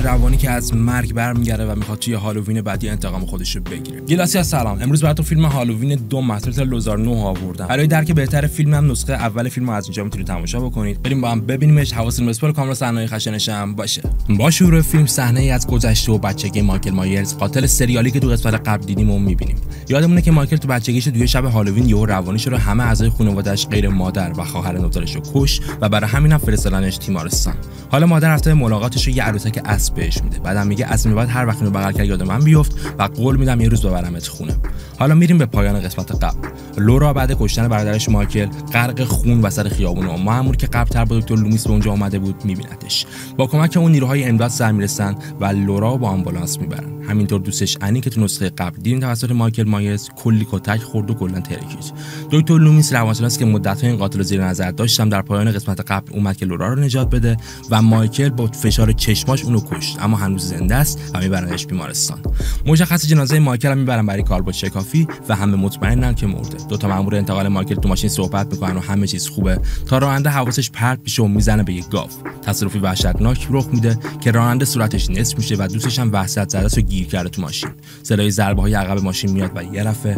روانی که از مرگ برمیگره و میخواد توی هالووین بعدی انتقام خودش رو بگیره. گلاسی از سلام. امروز براتون فیلم هالووین 2 محصول سال 2009 آوردم. برای درک بهتر فیلم هم نسخه اول فیلم رو از اینجا میتونید تماشا بکنید. بریم با هم ببینیمش. حواستون به اسپال کاملا صحنه‌های خشنش هم باشه. با شروع فیلم صحنه‌ای از گذشته و بچگی مایکل مایرز، قاتل سریالی که تو قسمت قبل دیدیم و میبینیم. یادمونه که مایکل تو بچگیش توی شب هالووین یهو روانیش رو همه اعضای خانواده‌اش غیر مادر و خواهر نوترش رو کش و برای همینم فرستادنش تیمارستان. حالا مادر رفته ملاقاتش رو یه عروسک اسب بهش میده. بعدم میگه از این بعد هر وقت اینو بغل کرد یاد من بیفت و قول میدم یه روز ببرمت خونه. حالا میریم به پایان قسمت قبل. لورا بعد کشتن برادرش مایکل غرق خون وسط خیابون و مأمور که قبل‌تر با دکتر لومیس به اونجا اومده بود میبینتش. با کمک اون نیروهای امداد سر میرسن و لورا با آمبولانس میبرن. همینطور دوستش انی که تو نسخه قبل دیدیم توسط مایکل مایرز کلی کتک خورد و کلا ترکید. دکتر لومیس روانشناسی که مدت‌ها این قاتل رو زیر نظر داشتم در پایان قسمت قبل اومد که لورا رو نجات بده و مایکل با فشار چشماش اونو کشت، اما هنوز زنده است و میبرنش بیمارستان. مشخص جنازه مایکل هم میبرن برای کالبد شکافی و همه مطمئنن که مرده. دو تا مأمور انتقال مایکل تو ماشین صحبت میکنن و همه چیز خوبه تا راننده حواسش پرت میشه و میزنه به یک گاو. تصادفی وحشتناک رخ میده که راننده صورتش نصف میشه و دوستش هم وحشت زده است و گیر کرده تو ماشین. صدای ضربه‌های عقب ماشین میاد و یه دفعه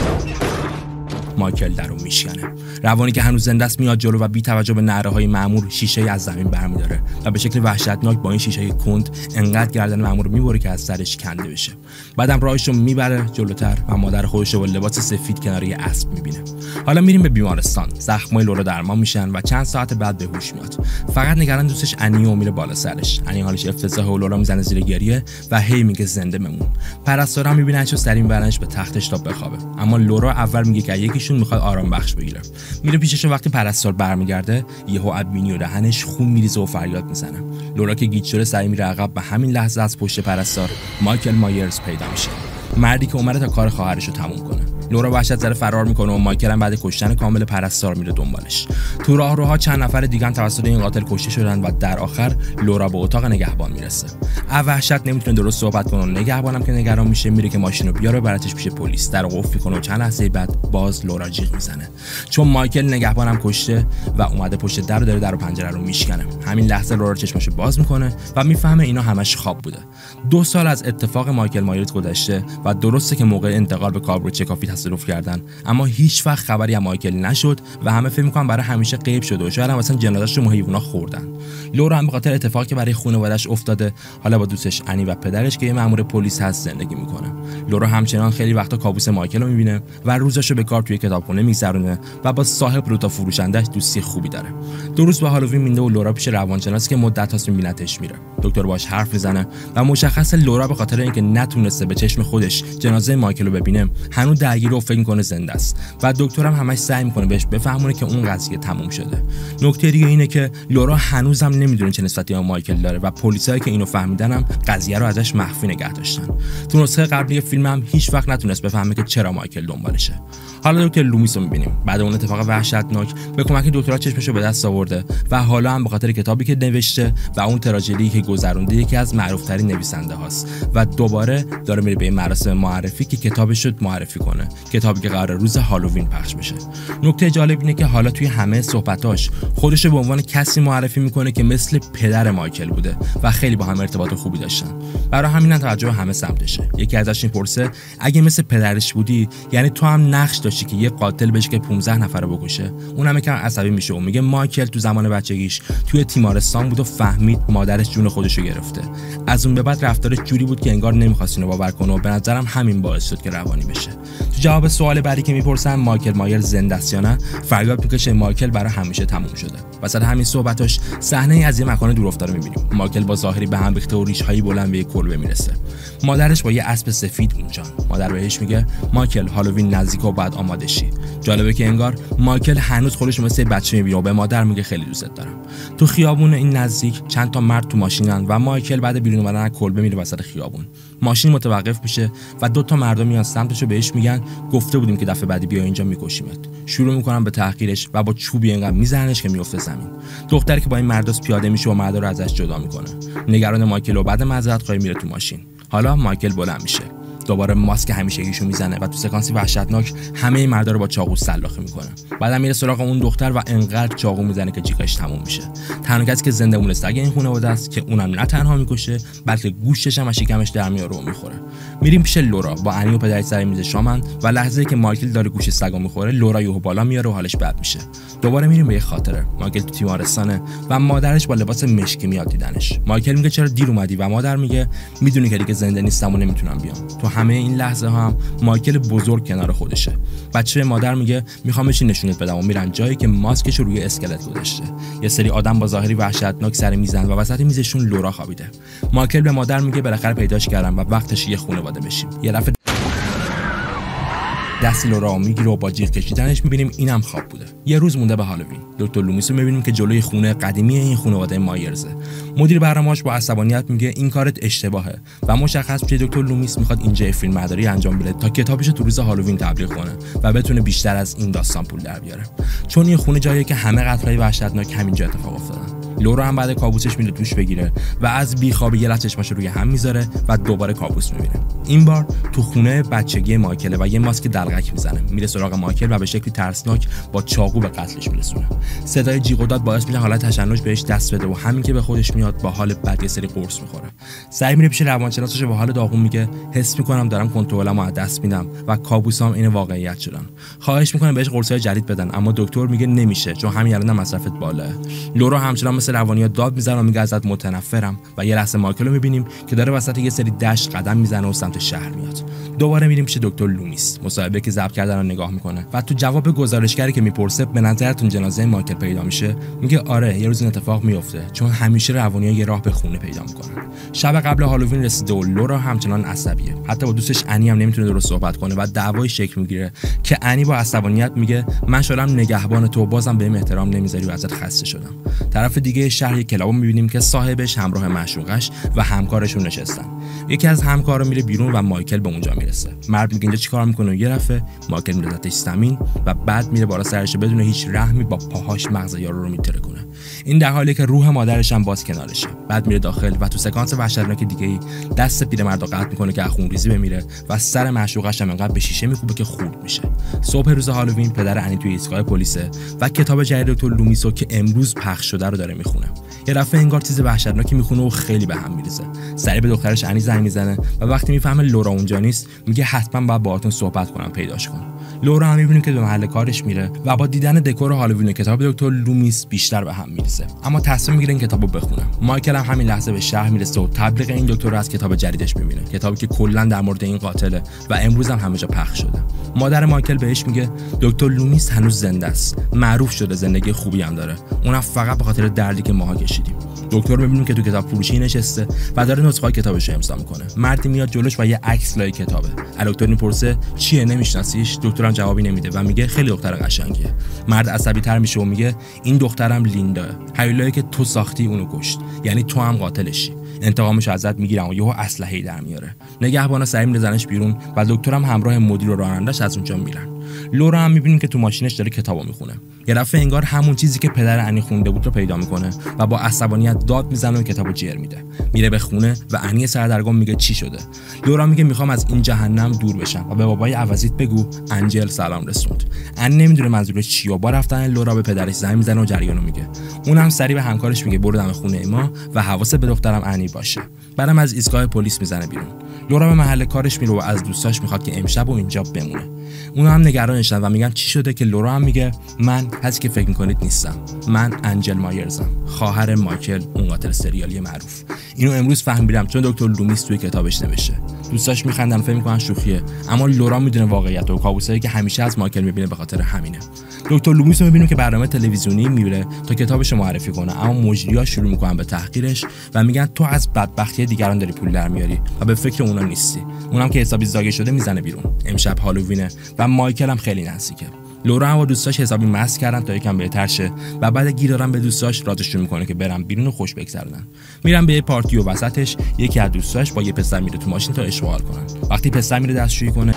مایکل درو میشکنه. روانی که هنوز زنده است میاد جلو و بی توجه به نعره‌های مأمور شیشه از زمین برمی‌داره و به شکل وحشتناک با این شیشه کند انقدر گردن مأمور میبره که از سرش کنده بشه. بعدم راهش رو میبره جلوتر و مادر خودش رو با لباس سفید کنار یه اسب میبینه. حالا میریم به بیمارستان. زخمای لورا درمان میشن و چند ساعت بعد به هوش میاد. فقط نگران دوستش انی و میره بالا سرش. انی حالش افتضاحه و لورا میزنه زیر گریه و هی میگه زنده بمون. پرستارا میبیننش و سری میبرنش به تختش تا بخوابه. اما لورا اول میگه که یکیشون میخواد آرام بخش بگیره. میره پیشش و وقتی پرستار برمیگرده یهو ابینی و دهنش خون میریزه و فریاد میزنه. لورا که گیج شده سری میره عقب و همین لحظه از پشت پرستار مایکل مایرز پیدا میشه. مردی که اومده تا کار خواهرش رو تموم کنه. لورا وحشت زده فرار میکنه و مایکل هم بعد کشتن کامل پرستار میره دنبالش. تو راهروها چند نفر دیگه هم توسط این قاتل کشته شدن و در آخر لورا به اتاق نگهبان میرسه. وحشت نمیتونه درست صحبت کنه و نگهبانم که نگران میشه میره که ماشین رو بیاره براتش پیش پلیس. در قفل میکنه و چند لحظه بعد باز لورا جیغ میزنه چون مایکل نگهبانم کشته و اومده پشت در و داره در و پنجره رو میشکنه. همین لحظه لورا چشماشو باز میکنه و میفهمه اینا همش خواب بوده. 2 سال از اتفاق مایکل مایرز گذشته و درسته که موقع انتقال به کالبد شکافی تصادف کردن، اما هیچ وقت خبری از مایکل نشد و همه فکر می‌کنن برای همیشه غیب شده و شاید هم مثلا جنازه‌اش رو حیونا خوردن. لورا هم به خاطر اتفاقی که برای خانواده‌اش افتاده حالا با دوستش انی و پدرش که یه مأمور پلیس هست زندگی میکنه. لورا همچنان خیلی وقتا کابوس مایکل رو میبینه و روزاشو به کار توی کتابخونه میگذرونه و با صاحب روتا فروشندش دوستی خوبی داره. 2 روز به هالووین مونده و لورا پیش روانشناسی که مدت‌هاست میبینتش میره. دکتر باهاش حرف میزنه و مشخصه لورا به خاطر اینکه نتونسته به چشم خودش جنازه مایکل رو ببینه هنوز درگیر و فکر میکنه زنده است و دکترم همش سعی میکنه بهش بفهمونه که اون قضیه تموم شده. نکته دیگه اینه که لورا هنوزم نمیدونه چه نسبتی با مایکل داره و پلیسایی که اینو فهمیدنم قضیه رو ازش مخفی نگه داشتن. تو نسخه قبلی فیلم هم هیچ وقت نتونست بفهمه که چرا مایکل دنبالشه. حالا دکتر لومیس رو میبینیم. بعد اون اتفاق وحشتناک به کمک دکترها چشمشو به دست آورده و حالا هم به خاطر کتابی که نوشته و اون تراژدی که گذرونده یکی از معروف‌ترین نویسنده هاست و دوباره داره میره به مراسم معرفی که کتابش رو معرفی کنه. کتابی که قرار روز هالووین پخش بشه. نکته جالب اینه که حالا توی همه صحبتاش خودش رو به عنوان کسی معرفی میکنه که مثل پدر مایکل بوده و خیلی با هم ارتباط خوبی داشتن. برای همین توجه همه سمتشه. یکی ازش میپرسه اگه مثل پدرش بودی یعنی تو هم نقش داشتی که یه قاتل بشه که 15 نفر رو بکشه؟ اونم یکم عصبی میشه و میگه مایکل تو زمان بچگیش توی تیمارستان بود و فهمید مادرش جون خودش رو گرفته. از اون به بعد رفتارش جوری بود که انگار نمیخواست اینو باور کنه و به نظرم همین باعث شد که روانی بشه. تو جواب سوال بعدی که میپرسن مایکل مایرز زنده است یا نه فریاد میکشه مایکل برای همیشه تموم شده. وسط همین صحبتاش صحنه‌ای از یه مکان دورافتاده میبینیم. مایکل با ظاهری به هم ریخته و ریش‌هایی بلند به یک کلبه میرسه. مادرش با یه اسب سفید اونجا. مادر بهش میگه مایکل هالووین نزدیکه و باید آماده شی. جالبه که انگار مایکل هنوز خودش مثل بچه میبینه و به مادر میگه خیلی دوستت دارم. تو خیابون این نزدیک چند تا مرد تو ماشینن و مایکل بعد بیرون اومدن از کلبه میره وسط خیابون. ماشین متوقف میشه و 2 تا مرد میان سمتشو بهش میگن گفته بودیم که دفعه بعدی بیا اینجا میکشیمت. شروع میکنن به تحقیرش و با چوبی انقدر میزننش که میفته زمین. دختری که با این مرداست پیاده میشه و مردا رو ازش جدا میکنه. نگران مایکل و بعد معذرت خواهی میره تو ماشین. حالا مایکل بلند میشه. دوباره ماسک همیشگیشو میزنه و تو سکانسی وحشتناک همه مردا رو با چاقو سلاخی میکنه. بعدم میره سراغ اون دختر و انقدر چاقو میزنه که جیغش تموم میشه. تنها کسی که زنده مونده سگ این خانواده است که اونم نه تنها میکشه بلکه گوشتش هم از شکمش در میاره و میخوره. میریم پیش لورا با انی و پدرش سر میز شامن و لحظه‌ای که مایکل داره گوشت سگو میخوره لورا یهو بالا میاره و حالش بد میشه. دوباره میریم به یه خاطره. مایکل تو تیمارستانه و مادرش با لباس مشکی میاد دیدنش. مایکل میگه چرا دیر اومدی و مادر میگه میدونی که دیگه زنده نیستم و نمیتونم بیام. تو همه این لحظه ها هم مایکل بزرگ کنار خودشه. بچه مادر میگه میخوام بهش نشونت بدم و میرن جایی که ماسکش رو روی اسکلت گذاشته. یه سری آدم با ظاهری وحشتناک سر میزن و وسط میزشون لورا خوابیده. مایکل به مادر میگه بالاخره پیداش کردم و وقتش یه خانواده بشیم. یه دفعه دست لورا میگیره و با جیغ کشیدنش میبینیم اینم خواب بوده. یه روز مونده به هالووین. دکتر لومیس رو میبینیم که جلوی خونه قدیمی این خانواده مایرزه. مدیر برنامه‌اش با عصبانیت میگه این کارت اشتباهه و مشخص میشه دکتر لومیس میخواد اینجا فیلمبرداری انجام بده تا کتابش تو روز هالووین تبلیغ کنه و بتونه بیشتر از این داستان پول در بیاره. چون این خونه جاییه که همه قتل‌های وحشتناک همینجا اتفاق افتادن. لورا هم بعد کابوسش میره دوش بگیره و از بیخوابی یه لحظه چشماشو روی هم میذاره و دوباره کابوس میبینه. این بار تو خونه بچگی مایکل و یه ماسک دلغک میزنه. میره سراغ مایکل و به شکلی ترسناک با چاقو به قتلش میرسونه. صدای جیغ و داد باعث میشه حالت تشنج بهش دست بده و همین که به خودش میاد با حال بد یه سری قرص میخوره. سعی میره پیش روانشناسش با حال داغون میگه حس میکنم دارم کنترلمو از دست میدم و کابوسام این واقعیت شدن. خواهش میکنه بهش قرصای جدید بدن اما دکتر میگه نمیشه چون همین الان مصرفت بالاه. لورا همچنان مثل روانیات داد میزنه و میگه ازت متنفرم و یه لحظه مایکل رو میبینیم که داره وسط یه سری دشت قدم میزنه و سمت شهر میاد. دوباره میریم پیش دکتر لومیس. مصاحبه که ضبط کردن رو نگاه میکنه و تو جواب گزارشگری که میپرسه به نظرتون جنازه مایکل پیدا میشه میگه آره یه روز این اتفاق میفته چون همیشه روانی‌ها یه راه به خونه پیدا میکنن. شب قبل هالووین رسیده و لورا همچنان عصبیه. حتی با دوستش انی هم نمیتونه درست صحبت کنه و دعوای شکل میگیره که انی با عصبانیت میگه من شدم نگهبان تو بازم بهم احترام نمیذاری و ازت خسته شدم. طرف دیگه شهر کلابو میبینیم که صاحبش همراه معشوقش و همکارشون نشستن. یکی از همکارا میره بیرون و مایکل به اونجا میرسه. مرد میگه اینجا چیکار میکنه و یه دفعه مایکل میندازتش زمین و بعد میره بالا سرش بدون هیچ رحمی با پاهاش مغز یارو رو میترکونه. این در حالیه که روح مادرش هم باز کنارشه. بعد میره داخل و تو سکانس وحشتناک دیگه‌ای دست پیرمرد رو قطع میکنه که خونریزی بمیره و سر معشوقش هم انقدر به شیشه میکوبه که خورد میشه. صبح روز هالووین پدر انی توی ایستگاه پلیسه و کتاب جدید دکتر لومیسو که امروز پخش شده رو داره میخونه. یه دفعه انگار چیز وحشتناکی میخونه و خیلی به هم میریزه. سریع به دخترش انی زنگ میزنه و وقتی میفهمه لورا اونجا نیست میگه حتما باید باهاتون صحبت کنم پیداش کن. لورا هم میبینیم که به محل کارش میره و با دیدن دکور هالووین و کتاب دکتر لومیس بیشتر به هم میریزه. اما تصمیم میگیره این کتابو بخونه. مایکل هم همین لحظه به شهر میرسه و تبلیغ این دکتر رو از کتاب جدیدش میبینه. کتابی که کلا در مورد این قاتله و امروز هم همه جا پخش شده. مادر مایکل بهش میگه دکتر لومیس هنوز زنده است. معروف شده، زندگی خوبی هم داره. اونم فقط به خاطر دردی که ماها کشیدیم. دکتر میبینیم که تو کتاب فروشی نشسته و داره نسخه کتابش رو امضا میکنه. مردی میاد جلوش و یه عکس لای کتابه. دکتر میپرسه چیه نمیشناسیش؟ دکترم جوابی نمیده و میگه خیلی دختر قشنگیه. مرد عصبی تر میشه و میگه این دخترم لیندا، هیولایی که تو ساختی اونو کشت، یعنی تو هم قاتلشی. انتقامش ازت میگیرم و یهو اسلحه‌ای در میاره. نگهبانا سعی می‌زنش بیرون و دکترم همراه مدیر و رانندش از اونجا میرن. لورا هم می‌بینیم که تو ماشینش داره کتابو میخونه. یه دفعه انگار همون چیزی که پدر انی خونده بود رو پیدا میکنه و با عصبانیت داد میزنه و کتابو جر میده. میره به خونه و انی سردرگم میگه چی شده؟ لورا میگه میخوام از این جهنم دور بشم و به بابای عوضیت بگو انجل سلام رسوند. انی نمیدونه منظورش چیه و با رفتن لورا به پدرش زنگ میزنه و جریانو میگه. اونم سری به همکارش میگه برو دم خونه ما و حواست به دخترم انی باشه. بعدم از ایستگاه پلیس میزنه بیرون. لورا به محل کارش میره و از دوستاش میخواد که امشب و اینجا بمونه. اونا هم نگرانشن و میگن چی شده که لورا هم میگه من کسی که فکر میکنید نیستم. من انجل مایرزم، خواهر مایکل، اون قاتل سریالی معروف. اینو امروز فهمیدم چون دکتر لومیس توی کتابش نوشته. دوستاش میخندن فکر میکنن شوخیه، اما لورا میدونه واقعیت و کابوسایی که همیشه از مایکل میبینه به خاطر همینه. دکتر لومیس رو میبینیم که برنامه تلویزیونی میره تا کتابش رو معرفی کنه، اما مجری‌ها شروع میکنن به تحقیرش و میگن تو از بدبختی دیگران داری پول در میاری و به فکر اونا نیستی. اونم که حسابی زاگه شده میزنه بیرون. امشب هالووینه و مایکل هم خیلی نزدیکه. لورا هم با دوستاش حسابی مست کردن تا یکم بهتر شه و بعد گیر دارن به دوستاش رازشون میکنه که برن بیرون و خوش بگذرونن. میرن به یه پارتی و وسطش یکی از دوستاش با یه پسر میره تو ماشین تا اشغال کنن. وقتی پسر میره دستشویی کنه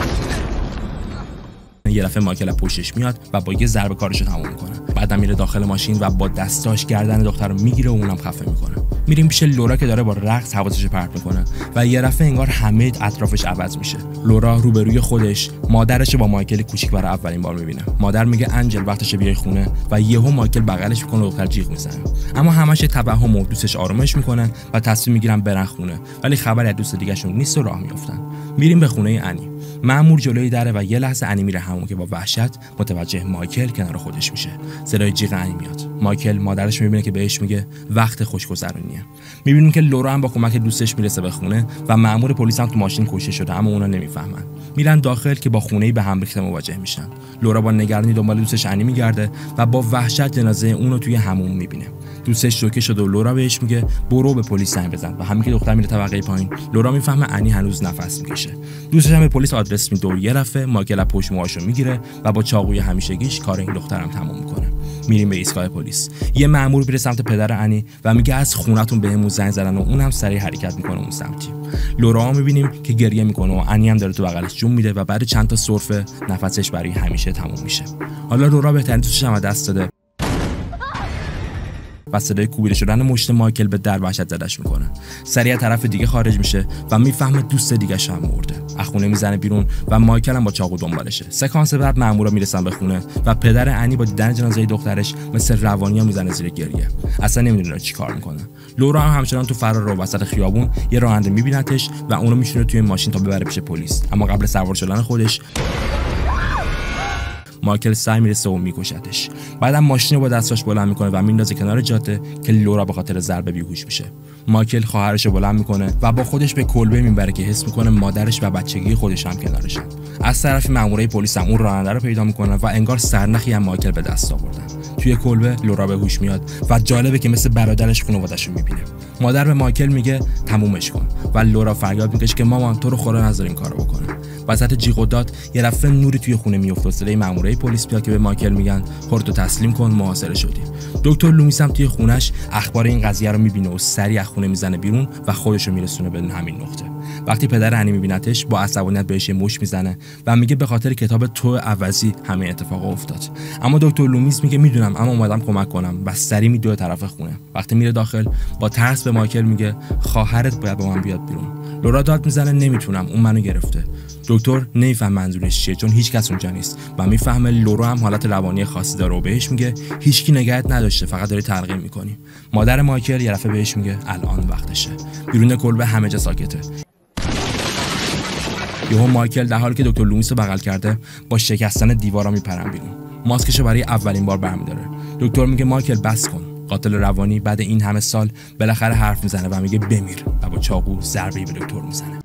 یه دفعه مایکل پشتش میاد و با یه ضربه کارشو تموم میکنه. بعدم میره داخل ماشین و با دستاش گردن دختر رو میگیره و اونم خفه میکنه. میریم پیش لورا که داره با رقص حواسش پرت میکنه و یه دفعه انگار همه اطرافش عوض میشه. لورا روبروی خودش مادرش با مایکل کوچیک برای اولین بار میبینه. مادر میگه انجل وقتشه بیای خونه و یهو مایکل بغلش میکنه و دختر جیغ میزنه. اما همش توهم و دوستش آرومش میکنن و تصمیم میگیرن برن خونه، ولی خبری از دوست دیگه‌شون نیست و راه میافتن. میریم به خونه انی. مأمور جلوی دره و یه لحظه انی میره همون که با وحشت متوجه مایکل کنار خودش میشه. صدای جیغ انی میاد. مایکل مادرش میبینه که بهش میگه وقت خوشگذرونیه. میبینیم که لورا هم با کمک دوستش میرسه به خونه و مأمور پلیس هم تو ماشین کشته شده، اما اونا نمیفهمن. میرن داخل که با خونه‌ای به هم ریخته مواجه میشن. لورا با نگرانی دنبال دوستش انی میگرده و با وحشت جنازه اونو توی حموم میبینه. دوستش شوکه شده و لورا بهش میگه برو به پلیس زنگ بزن و همین که دختر میره طبقه پایین، لورا میفهمه انی هنوز نفس میکشه. دوستش هم به پلیس آدرس میده و یه دفعه مایکل پشت موهاشو میگیره و با چاقوی همیشگیش کار این دخترم تموم میکنه. میریم به ایستگاه پلیس. یه مأمور میره سمت پدر انی و میگه از خونتون بهمون زنگ زدن و اونم سریع حرکت میکنه اون سمتی. لورا هم میبینیم که گریه میکنه و انی هم داره تو بغلش جون میده و بعد چند تا سرفه نفسش برای همیشه تموم میشه. حالا لورا بهترین دوستش هم دست داده و صدای کوبیده شدن مشت مایکل به در وحشت زدش میکنه. سریع طرف دیگه خارج میشه و میفهمه دوست دیگه‌ش هم مرده. از خونه میزنه بیرون و مایکل هم با چاقو دنبالشه. سکانس بعد مأمورا میرسن به خونه و پدر انی با دیدن جنازه دخترش مثل روانیا میزنه زیر گریه. اصلا نمیدونه چیکار میکنه. لورا هم همچنان تو فرار رو وسط خیابون یه راننده میبینتش و اونو میشونه توی ماشین تا ببره پیش پلیس، اما قبل سوار شدن خودش مایکل سعی میرسه و میکشتش. بعدم ماشین رو با دستاش بلند میکنه و میندازه کنار جاده که لورا به خاطر ضربه بیهوش میشه. مایکل خواهرش رو بلند میکنه و با خودش به کلبه میبره که حس میکنه مادرش و بچگی خودش هم کنارشن. از طرف مامورای پلیس هم اون راننده رو پیدا میکنن و انگار سرنخی هم مایکل به دست آوردن. توی کلبه لورا به هوش میاد و جالبه که مثل برادرش خانواده‌اش رو میبینه. مادر به مایکل میگه تمومش کن و لورا فریاد میکشه که مامان تو رو خدا نذار این کارو بکنه. وسط جیغ و داد یه دفعه نوری توی خونه میفته. صدای مامورای پلیس میاد که به مایکل میگن خودتو تسلیم کن، محاصره شدی. دکتر لومیس هم توی خونش اخبار این قضیه رو میبینه و سریع از خونه میزنه بیرون و خودش رو میرسونه به همین نقطه. وقتی پدر انی میبینتش با عصبانیت بهش مش میزنه و میگه به خاطر کتاب تو عوضی همین اتفاق افتاد. اما دکتر لومیس میگه میدونم اما اومدم کمک کنم و سریع میدوه طرف خونه. وقتی میره داخل با ترس به مایکل میگه خواهرت باید با من بیاد بیرون. لورا داد میزنه نمیتونم، اون منو گرفته. دکتر نمیفهم منظورش چیه چون هیچ کس اونجا نیست و میفهمه لورا هم حالت روانی خاصی داره و بهش میگه هیچکی نگهت نداشته، فقط داری تلقین میکنی. مادر مایکل یه دفعه بهش میگه الان وقتشه. بیرون کلبه همه جا ساکته. یهو مایکل در حالی که دکتر لومیس رو بغل کرده با شکستن دیوارا میپرن بیرون. ماسکشو برای اولین بار برمی‌داره. دکتر میگه مایکل بس کن. قاتل روانی بعد این همه سال بالاخره حرف میزنه و میگه بمیر و با چاقو ضربه‌ای به دکتر میزنه.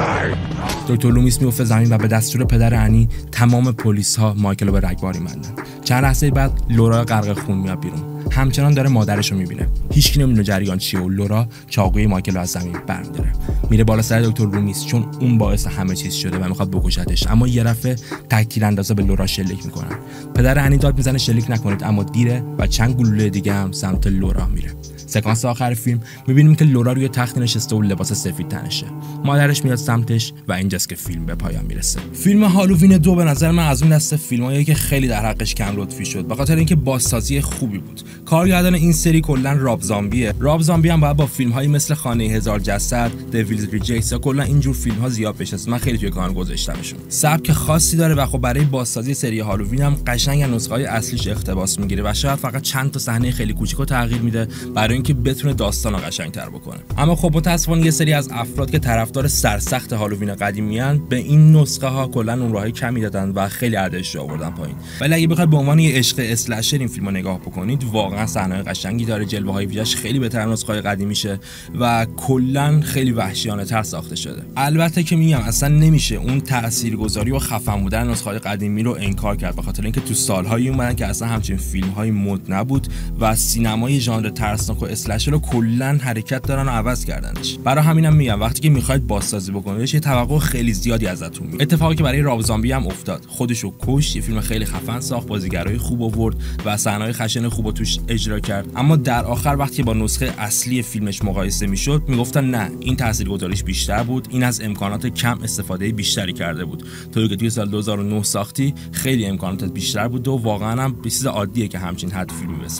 دکتر لومیس میفته زمین و به دستور پدر انی تمام پلیس‌ها مایکل رو به رگبار می‌بندن. چند لحظه بعد لورا غرق خون میاد بیرون. همچنان داره مادرش رو میبینه. هیچکی نمیدونه جریان چیه و لورا چاقوی مایکل رو از زمین برمی‌داره. میره بالا سر دکتر لومیس چون اون باعث همه چیز شده و میخواد بکشتش، اما یه دفعه تکتیر اندازه به لورا شلیک میکنن. پدر انی داد میزنه شلیک نکنید، اما دیره و چند گلوله دیگه هم سمت لورا میره. سکانس آخر فیلم میبینیم که لورا روی تخت نشسته و لباس سفید تنشه. مادرش میاد سمتش و اینجاست که فیلم به پایان میرسه. فیلم هالووین 2 به نظر من از اون دسته فیلمایی که خیلی در حقش کم لطفی شد به خاطر اینکه بازسازی خوبی بود. کارگردان این سری کلا راب زامبیه. راب زامبی هم باید با فیلم‌هایی مثل خانه هزار جسد، دیویلز ریجکتس یا کلا اینجور فیلم‌ها زیاد بشه. من خیلی توی کانال گذاشتمشون. سبک خاصی داره و خب برای بازسازی سری هالووین هم قشنگ از نسخه‌های اصلیش اقتباس میگیره و شاید فقط چند تا صحنه خیلی کوچیکو تغییر میده برای اینکه بتونه داستانو قشنگ‌تر بکنه. اما خب متأسفانه یه سری از افراد که طرفدار سرسخت هالووین قدیمیان به این نسخه ها کلا نمره‌های کمی دادن و خیلی ارزش آوردن پایین. ولی اگه بخواید به عنوان یه عشق اسلشر این فیلمو نگاه بکنید، واقعا صحنه‌های قشنگی داره، جلوه‌های ویژه‌اش خیلی بهتر از نسخه‌های قدیمیشه و کلا خیلی وحشیانه‌تر ساخته شده. البته که میگم اصلا نمیشه اون تاثیرگذاری و خفن بودن نسخه‌های قدیمی رو انکار کرد، به خاطر اینکه تو سال‌هایی اومدن که اصلا همچین فیلم‌های مد نبود و سینمای ژانر ترسناک و اسلشر رو کلا حرکت دارن و عوض کردنش. برای همینم میگم وقتی که میخواید بازسازی بکنید یه توقع خیلی زیادی ازتون میاد. اتفاقی که برای راب زامبی هم افتاد. خودشو کشت، یه فیلم خیلی خفن ساخت، بازیگرای خوب آورد و صحنه‌های خشن خوب توش اجرا کرد، اما در آخر وقتی با نسخه اصلی فیلمش مقایسه میشد میگفتن نه این تاثیرگذاریش بیشتر بود، این از امکانات کم استفاده بیشتری کرده بود. توی که توی سال 2009 ساختی خیلی امکانات بیشتر بود و واقعا هم چیز عادیه که همچین حد فیلمی بسازی.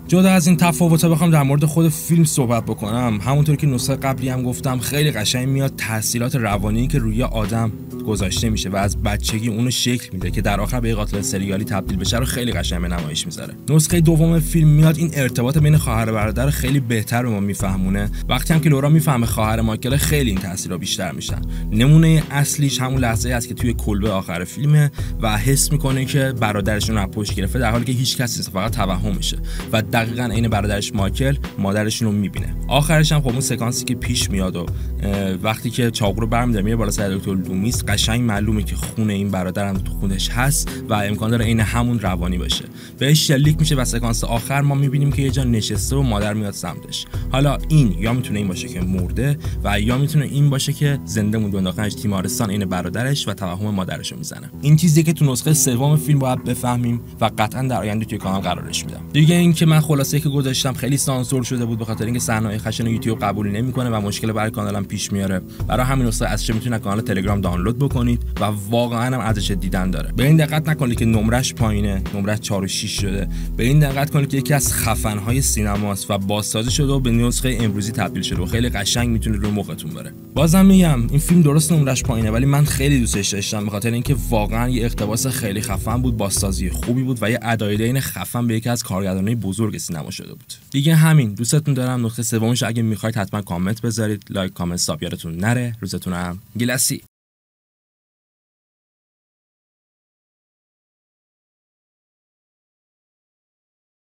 جدا از این تفاوت‌ها بخوام در مورد خود فیلم صحبت بکنم، همونطور که نسخه قبلی هم گفتم خیلی قشنگ میاد تاثیرات روانی که روی آدم گذاشته میشه و از بچگی اونو شکل میده که در آخر به قاتل سریالی تبدیل بشه رو خیلی قشنگ به نمایش میذاره. نسخه دوم فیلم میاد این ارتباط بین خواهر و برادر خیلی بهتر به ما میفهمونه. وقتی هم که لورا میفهمه خواهر مایکل، خیلی این تاثیرها بیشتر میشن. نمونه اصلیش همون لحظه است که توی کلبه آخر فیلمه و حس میکنه که برادرش رو پشت گرفته، در حالی که هیچ کسی نیست، فقط توهمشه و دقیقاً عین برادرش مایکل مادرشون رو میبینه. آخرش هم خب اون سکانسی که پیش میاد و وقتی که چاقو رو برمی‌داره میره بالا سر دکتر لومیس، قشنگ معلومه که خون این برادرم تو خونش هست و امکان داره عین همون روانی باشه. بهش شلیک میشه و سکانس آخر ما میبینیم که یه جا نشسته و مادر میاد سمتش. حالا این یا میتونه این باشه که مرده و یا میتونه این باشه که زنده مونده، انداختنش تیمارستان عین برادرش و توهم مادرش رو میزنه. این چیزی که تو نسخه سوم فیلم باید بفهمیم و قطعا در آینده توی کانال قرارش میدم. دیگه این که من خلاصه که گذاشتم خیلی سانسور شده بود به خاطر اینکه صحنه‌های خشن یوتیوب قبول نمیکنه و مشکل برای کانالم پیش میاره. برای همین نسخه اصلیش میتونید کانال تلگرام دانلود بکنید و واقعا هم ارزش دیدن داره. به این دقت نکنید که نمرش پایینه، نمرش 4 و 6 شده. به این دقت کنید که یکی از خفن‌های سینماست و بازسازی شده و به نسخه امروزی تبدیل شده و خیلی قشنگ میتونه روی مختون بره. بازم میگم این فیلم درست نمرش پایینه ولی من خیلی دوستش داشتم به خاطر اینکه واقعا یه اقتباس خیلی خفن بود، بازسازی خوبی بود و یه ادای خفن به یکی از کارگردانای بزرگ سینما شده بود. دیگه همین، دوستتون دارم. نسخه سومش اگه میخواید حتما کامنت بذارید، لایک، کامنت، ساب یادتون نره. روزتون هم گلسی.